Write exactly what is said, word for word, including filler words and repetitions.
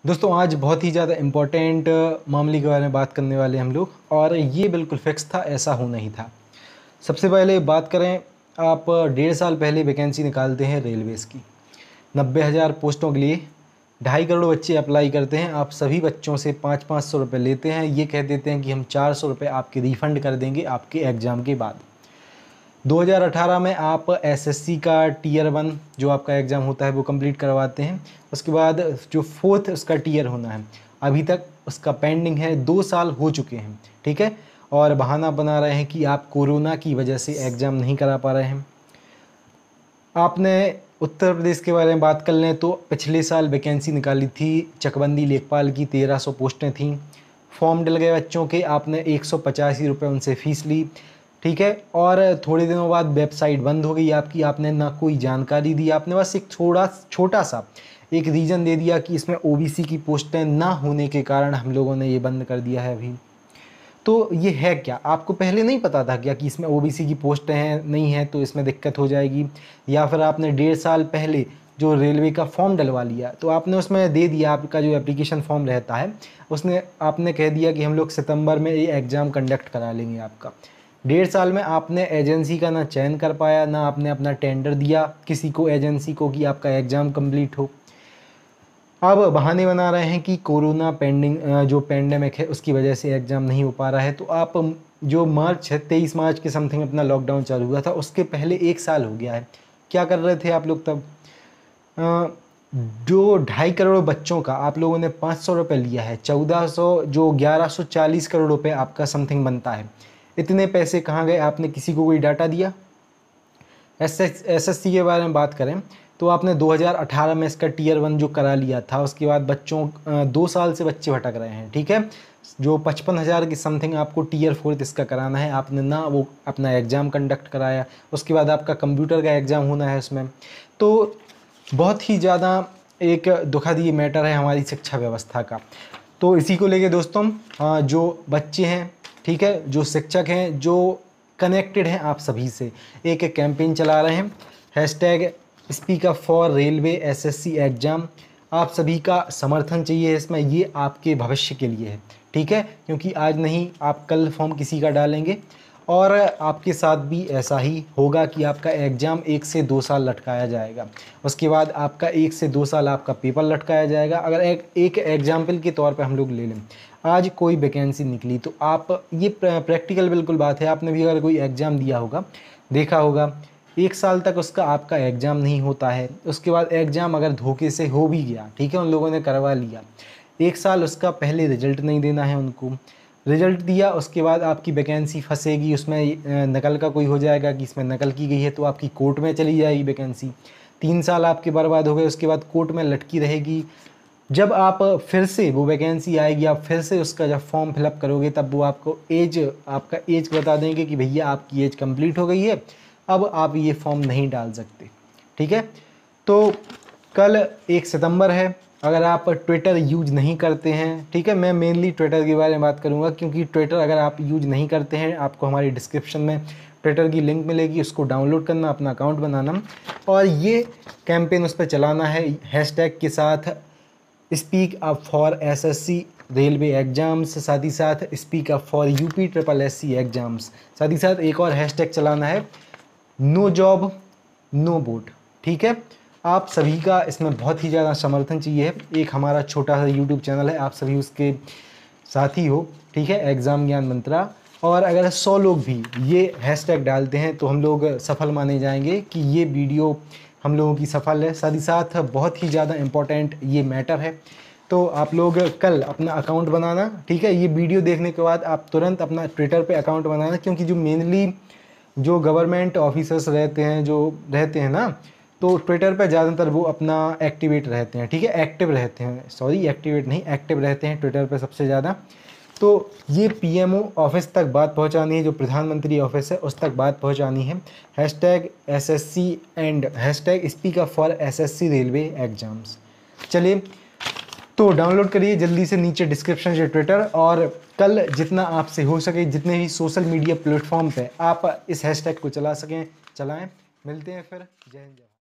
दोस्तों आज बहुत ही ज़्यादा इम्पोर्टेंट मामले के बारे में बात करने वाले हम लोग, और ये बिल्कुल फिक्स था, ऐसा होना ही था। सबसे पहले बात करें, आप डेढ़ साल पहले वैकेंसी निकालते हैं रेलवेज़ की, नब्बे हज़ार पोस्टों के लिए ढाई करोड़ बच्चे अप्लाई करते हैं। आप सभी बच्चों से पाँच पाँच सौ रुपये लेते हैं, ये कह देते हैं कि हम चार सौ रुपये आपके रिफ़ंड कर देंगे आपके एग्ज़ाम के बाद। दो हज़ार अठारह में आप एसएससी का टीयर वन जो आपका एग्ज़ाम होता है वो कंप्लीट करवाते हैं। उसके बाद जो फोर्थ उसका टीयर होना है, अभी तक उसका पेंडिंग है, दो साल हो चुके हैं, ठीक है। और बहाना बना रहे हैं कि आप कोरोना की वजह से एग्ज़ाम नहीं करा पा रहे हैं। आपने उत्तर प्रदेश के बारे में बात कर लें तो पिछले साल वैकेंसी निकाली थी चकबंदी लेखपाल की, तेरह सौ पोस्टें थीं। फॉर्म डल गए बच्चों के, आपने एक सौ पचासी रुपये उनसे फ़ीस ली, ठीक है। और थोड़े दिनों बाद वेबसाइट बंद हो गई आपकी, आपने ना कोई जानकारी दी, आपने बस एक थोड़ा छोटा सा एक रीज़न दे दिया कि इसमें ओबीसी की पोस्टें ना होने के कारण हम लोगों ने ये बंद कर दिया है अभी। तो ये है क्या, आपको पहले नहीं पता था क्या कि इसमें ओबीसी की पोस्टें हैं, नहीं है तो इसमें दिक्कत हो जाएगी? या फिर आपने डेढ़ साल पहले जो रेलवे का फॉर्म डलवा लिया तो आपने उसमें दे दिया, आपका जो एप्लीकेशन फॉर्म रहता है उसने आपने कह दिया कि हम लोग सितंबर में ये एग्ज़ाम कंडक्ट करा लेंगे आपका। डेढ़ साल में आपने एजेंसी का ना चयन कर पाया, ना आपने अपना टेंडर दिया किसी को एजेंसी को कि आपका एग्ज़ाम कंप्लीट हो। अब बहाने बना रहे हैं कि कोरोना पेंडिंग जो पेंडेमिक है उसकी वजह से एग्ज़ाम नहीं हो पा रहा है। तो आप जो मार्च है तेईस मार्च के समथिंग अपना लॉकडाउन चालू हुआ था, उसके पहले एक साल हो गया है, क्या कर रहे थे आप लोग तब? अ, जो ढाई करोड़ बच्चों का आप लोगों ने पाँच सौ रुपये लिया है, चौदह सौ जो ग्यारह सौ चालीस करोड़ रुपए आपका समथिंग बनता है, इतने पैसे कहाँ गए? आपने किसी को कोई डाटा दिया? एस एस सी के बारे में बात करें तो आपने दो हज़ार अठारह में इसका टीयर वन जो करा लिया था, उसके बाद बच्चों अ, दो साल से बच्चे भटक रहे हैं, ठीक है। जो पचपन हज़ार की समथिंग आपको टीयर फोर्थ इसका कराना है, आपने ना वो अपना एग्ज़ाम कंडक्ट कराया। उसके बाद आपका कंप्यूटर का एग्ज़ाम होना है उसमें। तो बहुत ही ज़्यादा एक दुखद ये मैटर है हमारी शिक्षा व्यवस्था का। तो इसी को लेके दोस्तों, अ, जो बच्चे हैं, ठीक है, जो शिक्षक हैं, जो कनेक्टेड हैं आप सभी से, एक एक कैंपेन चला रहे हैं, hashtag speak up for railway SSC exam. आप सभी का समर्थन चाहिए इसमें, ये आपके भविष्य के लिए है, ठीक है। क्योंकि आज नहीं आप कल फॉर्म किसी का डालेंगे और आपके साथ भी ऐसा ही होगा कि आपका एग्ज़ाम एक से दो साल लटकाया जाएगा। उसके बाद आपका एक से दो साल आपका पेपर लटकाया जाएगा। अगर एक एक एग्जाम्पल के तौर पे हम लोग ले लें, आज कोई वैकेंसी निकली तो आप, ये प्रैक्टिकल बिल्कुल बात है, आपने भी अगर कोई एग्ज़ाम दिया होगा, देखा होगा, एक साल तक उसका आपका एग्ज़ाम नहीं होता है। उसके बाद एग्ज़ाम अगर धोखे से हो भी गया, ठीक है, उन लोगों ने करवा लिया, एक साल उसका पहले रिजल्ट नहीं देना है उनको। रिजल्ट दिया उसके बाद आपकी वैकेंसी फंसेगी, उसमें नकल का कोई हो जाएगा कि इसमें नकल की गई है, तो आपकी कोर्ट में चली जाएगी वैकेंसी। तीन साल आपके बर्बाद हो गए, उसके बाद कोर्ट में लटकी रहेगी। जब आप फिर से वो वैकेंसी आएगी, आप फिर से उसका जब फॉर्म फिलअप करोगे, तब वो आपको एज आपका एज बता देंगे कि भैया आपकी एज कंप्लीट हो गई है, अब आप ये फॉर्म नहीं डाल सकते, ठीक है। तो कल एक सितंबर है, अगर आप ट्विटर यूज नहीं करते हैं, ठीक है, मैं मेनली ट्विटर के बारे में बात करूंगा, क्योंकि ट्विटर अगर आप यूज नहीं करते हैं, आपको हमारी डिस्क्रिप्शन में ट्विटर की लिंक मिलेगी, उसको डाउनलोड करना, अपना अकाउंट बनाना और ये कैंपेन उस पर चलाना है हैशटैग के साथ speak up for SSC railway exams, साथ ही साथ speak up for UP triple S C exams. साथ ही साथ एक और हैशटैग चलाना है, नो जॉब नो वोट, ठीक है। आप सभी का इसमें बहुत ही ज़्यादा समर्थन चाहिए। एक हमारा छोटा सा यूट्यूब चैनल है, आप सभी उसके साथी हो, ठीक है, एग्ज़ाम ज्ञान मंत्रा। और अगर सौ लोग भी ये हैशटैग डालते हैं तो हम लोग सफल माने जाएंगे कि ये वीडियो हम लोगों की सफल है। साथ ही साथ बहुत ही ज़्यादा इम्पोर्टेंट ये मैटर है, तो आप लोग कल अपना अकाउंट बनाना, ठीक है। ये वीडियो देखने के बाद आप तुरंत अपना ट्विटर पे अकाउंट बनाना, क्योंकि जो मेनली जो गवर्नमेंट ऑफिसर्स रहते हैं, जो रहते हैं ना, तो ट्विटर पे ज़्यादातर वो अपना एक्टिवेट रहते हैं, ठीक है, एक्टिव रहते हैं, सॉरी एक्टिवेट नहीं, एक्टिव रहते हैं ट्विटर पे सबसे ज़्यादा। तो ये पीएमओ ऑफिस तक बात पहुंचानी है, जो प्रधानमंत्री ऑफिस है उस तक बात पहुंचानी है, hashtag SSC and hashtag speak up for SSC railway exams. चलिए, तो डाउनलोड करिए जल्दी से नीचे डिस्क्रिप्शन से ट्विटर, और कल जितना आपसे हो सके, जितने भी सोशल मीडिया प्लेटफॉर्म पे आप इस हैशटैग को चला सकें, चलाएं। मिलते हैं फिर, जय हिंद।